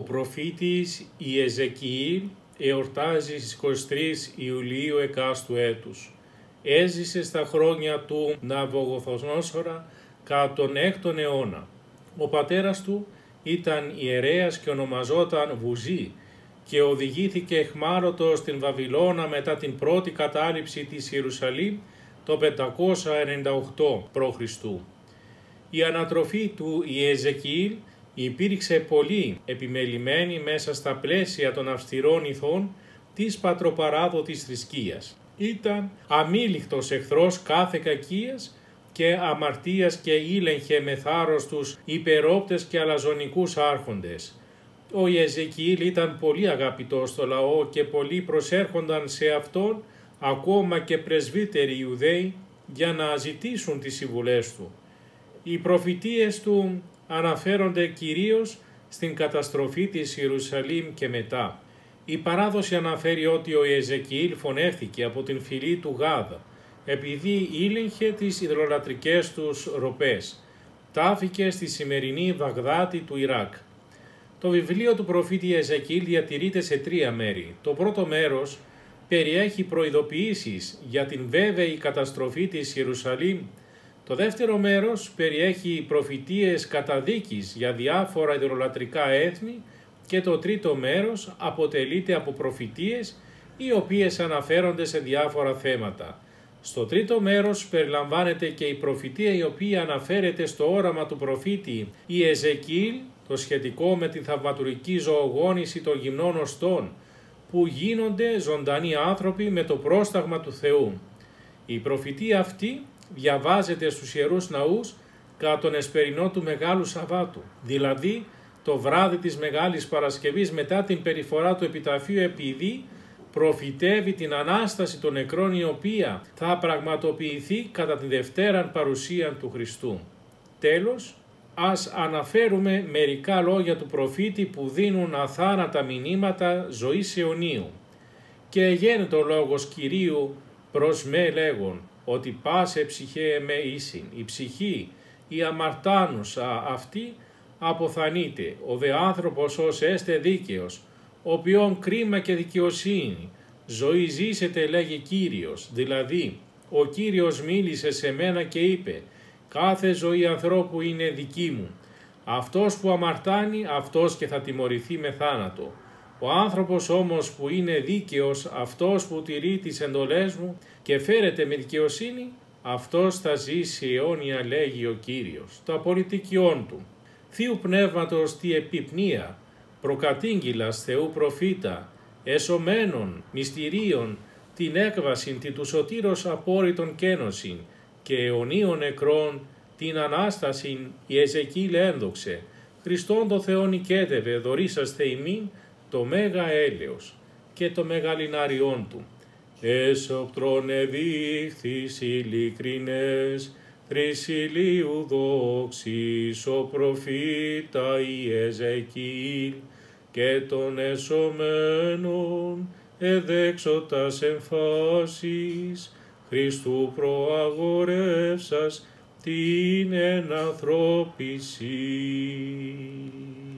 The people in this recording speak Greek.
προφήτης Ιεζεκιήλ εορτάζει στις 23 Ιουλίου εκάστου έτους. Έζησε στα χρόνια του Ναβουχοδονόσορα κατά τον 6ο αιώνα. Ο πατέρας του ήταν ιερέας και ονομαζόταν Βουζή και οδηγήθηκε αιχμάλωτος στην Βαβυλώνα μετά την πρώτη κατάληψη της Ιερουσαλήμ το 598 π.Χ. Η ανατροφή του Ιεζεκιήλ υπήρξε πολύ επιμελημένη μέσα στα πλαίσια των αυστηρών ηθών της πατροπαράδοτης θρησκείας. Ήταν αμήλικτος εχθρός κάθε κακίας και αμαρτίας και ήλεγχε με θάρρος τους υπερόπτες και αλαζονικούς άρχοντες. Ο Ιεζεκιήλ ήταν πολύ αγαπητός στο λαό και πολλοί προσέρχονταν σε αυτόν, ακόμα και πρεσβύτεροι Ιουδαίοι, για να ζητήσουν τις συμβουλές του. Οι προφητείες του αναφέρονται κυρίως στην καταστροφή της Ιερουσαλήμ και μετά. Η παράδοση αναφέρει ότι ο Ιεζεκιήλ φωνεύθηκε από την φυλή του Γάδ, επειδή ήλεγχε τις ιδωλολατρικές τους ροπές. Τάφηκε στη σημερινή Βαγδάτη του Ιράκ. Το βιβλίο του προφήτη Ιεζεκιήλ διατηρείται σε 3 μέρη. Το πρώτο μέρος περιέχει προειδοποιήσεις για την βέβαιη καταστροφή της Ιερουσαλήμ. Το δεύτερο μέρος περιέχει προφητείες καταδίκης για διάφορα ιδωλολατρικά έθνη και το τρίτο μέρος αποτελείται από προφητείες οι οποίες αναφέρονται σε διάφορα θέματα. Στο τρίτο μέρος περιλαμβάνεται και η προφητεία η οποία αναφέρεται στο όραμα του προφήτη Ιεζεκιήλ, το σχετικό με την θαυματουργική ζωογόνηση των γυμνών οστών, που γίνονται ζωντανοί άνθρωποι με το πρόσταγμα του Θεού. Η προφητεία αυτή διαβάζεται στους Ιερούς Ναούς κατά τον εσπερινό του Μεγάλου Σαββάτου, δηλαδή το βράδυ της Μεγάλης Παρασκευής μετά την περιφορά του επιταφείου, επειδή προφητεύει την Ανάσταση των νεκρών η οποία θα πραγματοποιηθεί κατά τη Δευτέραν παρουσία του Χριστού. Τέλος, ας αναφέρουμε μερικά λόγια του προφήτη που δίνουν αθάνατα μηνύματα ζωής αιωνίου. «Και γένετο λόγος Κυρίου προς με λέγον, ότι πάσε ψυχέ με ίσιν, η ψυχή, η αμαρτάνουσα αυτή αποθανείται, ο δε άνθρωπος ως έστε δίκαιος, οποίον κρίμα και δικαιοσύνη, ζωή ζήσετε λέγει Κύριος, δηλαδή ο Κύριος μίλησε σε μένα και είπε, κάθε ζωή ανθρώπου είναι δική μου, αυτός που αμαρτάνει αυτός και θα τιμωρηθεί με θάνατο. Ο άνθρωπος όμως που είναι δίκαιος, αυτός που τηρεί τις εντολές μου και φέρεται με δικαιοσύνη, αυτός θα ζήσει αιώνια λέγει ο Κύριος. Το απολυτικιόν του. Θείου Πνεύματος τη επιπνία, προκατήγγυλας Θεού προφήτα, εσωμένων μυστηρίων, την έκβασιν τη του σωτήρος απόρριτον κένωσιν και αιωνίων νεκρών την Ανάστασιν Ιεζεκιήλ ένδοξε, Χριστόν το Θεόν οικέτευε δωρήσαστε ημίν το μέγα έλεος και το μεγαλινάριόν του. Εσωπτρών εδείχθης ειλικρινές, τρισιλίου δόξης ο προφήτα Ιεζεκιήλ και των εσωμένων εδέξωτας εμφάσεις Χριστού προαγορεύσας την ενανθρώπιση.